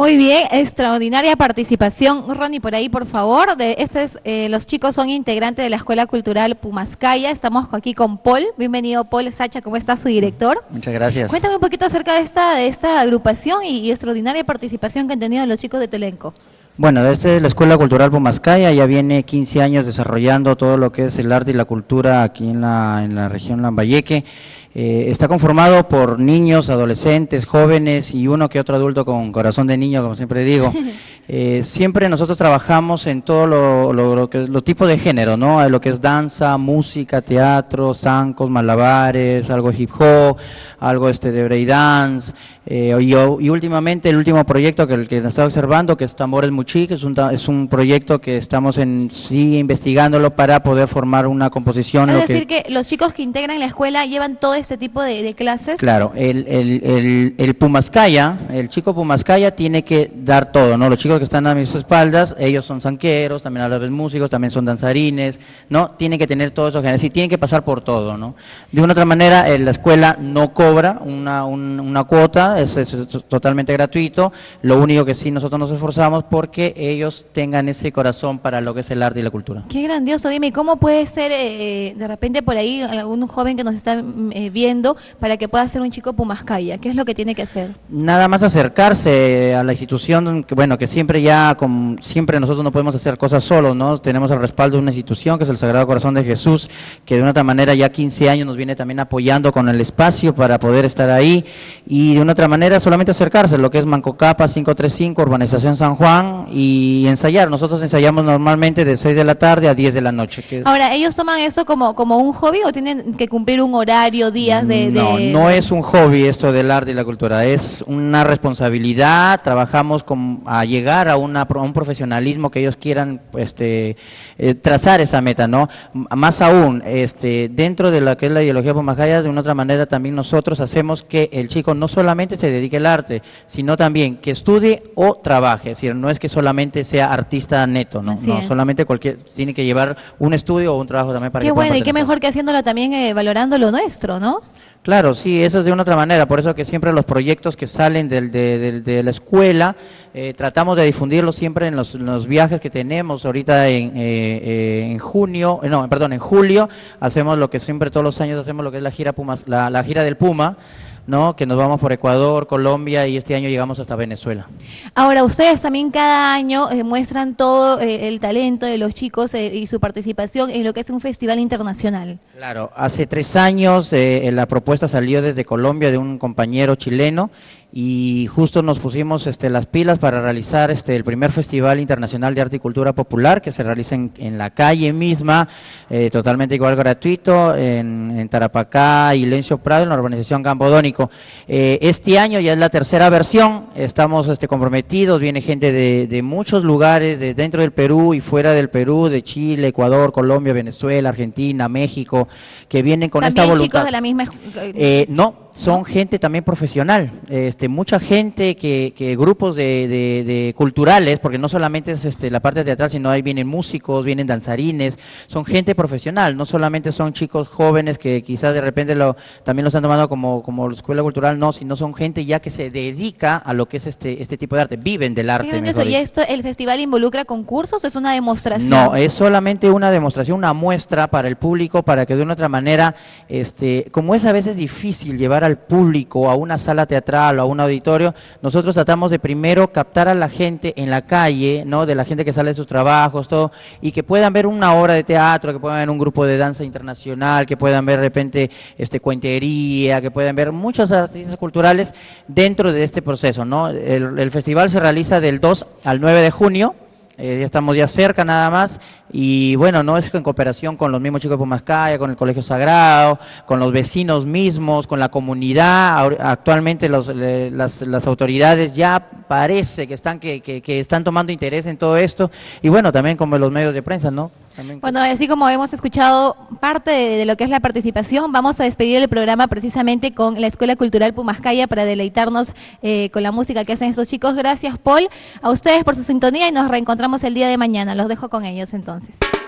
Muy bien, extraordinaria participación. Ronnie, por ahí, por favor. Los chicos son integrantes de la Escuela Cultural Pumascaya. Estamos aquí con Paul. Bienvenido, Paul Sacha. ¿Cómo está su director? Muchas gracias. Cuéntame un poquito acerca de esta agrupación y extraordinaria participación que han tenido los chicos de tu elenco. Bueno, desde la Escuela Cultural Pumascaya ya viene 15 años desarrollando todo lo que es el arte y la cultura aquí en la región Lambayeque. Está conformado por niños, adolescentes, jóvenes y uno que otro adulto con corazón de niño, como siempre digo. Siempre nosotros trabajamos en todo lo tipo de género, ¿no? Lo que es danza, música, teatro, zancos, malabares, algo hip hop, algo de breakdance. Y últimamente el último proyecto que estaba observando, que es Tambores Muchi, que es un proyecto que estamos investigándolo para poder formar una composición. Es decir, que los chicos que integran la escuela llevan todo este tipo de clases. Claro, el Pumascaya, el chico Pumascaya tiene que dar todo, ¿no? Los chicos que están a mis espaldas, ellos son zanqueros, también a la vez músicos, también son danzarines, ¿no? Tienen que tener todo eso, sí, tienen que pasar por todo, ¿no? De una otra manera, la escuela no cobra una cuota, es totalmente gratuito. Lo único que sí nosotros nos esforzamos porque ellos tengan ese corazón para lo que es el arte y la cultura. Qué grandioso. Dime, ¿cómo puede ser de repente por ahí algún joven que nos está viendo para que pueda ser un chico Pumascaya? ¿Qué es lo que tiene que hacer? Nada más acercarse a la institución, que siempre siempre nosotros no podemos hacer cosas solos, ¿no? Tenemos el respaldo de una institución que es el Sagrado Corazón de Jesús, que de una otra manera ya 15 años nos viene también apoyando con el espacio para poder estar ahí, y de una otra manera solamente acercarse, lo que es Mancocapa 535, Urbanización San Juan, y ensayar. Nosotros ensayamos normalmente de 6 de la tarde a 10 de la noche. Ahora, ¿ellos toman eso como un hobby o tienen que cumplir un horario, días No es un hobby esto del arte y la cultura, es una responsabilidad. Trabajamos a llegar a un profesionalismo que ellos quieran trazar esa meta, ¿no? Más aún, dentro de lo que es la ideología Pumascaya, de una otra manera también nosotros hacemos que el chico no solamente se dedique al arte, sino también que estudie o trabaje. Es decir, no es que solamente sea artista neto, ¿no? No, solamente tiene que llevar un estudio o un trabajo también para que pueda pertenecer. Y qué mejor que haciéndolo también valorando lo nuestro, ¿no? Claro, sí, eso es de una otra manera, por eso que siempre los proyectos que salen de la escuela, tratamos de difundirlos siempre en los viajes que tenemos. Ahorita en julio, hacemos lo que siempre todos los años hacemos, lo que es la gira la gira del Puma, ¿no? Que nos vamos por Ecuador, Colombia, y este año llegamos hasta Venezuela. Ahora, ustedes también cada año muestran todo el talento de los chicos y su participación en lo que es un festival internacional. Claro, hace 3 años la propuesta salió desde Colombia de un compañero chileno, y justo nos pusimos las pilas para realizar el primer Festival Internacional de Arte y Cultura Popular, que se realiza en la calle misma, totalmente igual gratuito, en Tarapacá y Lencio Prado, en la urbanización Campodónico. Este año ya es la tercera versión, estamos comprometidos, viene gente de muchos lugares, de dentro del Perú y fuera del Perú, de Chile, Ecuador, Colombia, Venezuela, Argentina, México, que vienen con esta voluntad. ¿Chicos de la misma? No, son gente también profesional, mucha gente grupos de culturales, porque no solamente es la parte teatral, sino ahí vienen músicos, vienen danzarines, son gente profesional, no solamente son chicos jóvenes que quizás de repente también lo están tomando como escuela cultural, no, sino son gente ya que se dedica a lo que es este tipo de arte, viven del arte. ¿Y el festival involucra concursos o es una demostración? No, es solamente una demostración, una muestra para el público, para que de una otra manera, como es a veces difícil llevar al público a una sala teatral o a un auditorio, nosotros tratamos de primero captar a la gente en la calle, ¿no? De la gente que sale de sus trabajos, todo, y que puedan ver una obra de teatro, que puedan ver un grupo de danza internacional, que puedan ver de repente cuentería, que puedan ver muchos artistas culturales dentro de este proceso, ¿no? El festival se realiza del 2 al 9 de junio. Ya estamos ya cerca nada más, y bueno, no es en cooperación con los mismos chicos de Pumascaya, con el Colegio Sagrado, con los vecinos mismos, con la comunidad. Actualmente las autoridades ya parece que están tomando interés en todo esto, y bueno, también como los medios de prensa, ¿no? Bueno, así como hemos escuchado parte de lo que es la participación, vamos a despedir el programa precisamente con la Escuela Cultural Pumascaya para deleitarnos con la música que hacen estos chicos. Gracias, Paul, a ustedes por su sintonía, y nos reencontramos el día de mañana. Los dejo con ellos entonces.